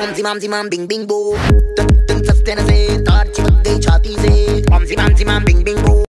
ओम जिमाम Bing Bing बो, तन सस्ते न से तार चिपक गई छाती से। ओम जिमाम बिंग बिंग बो।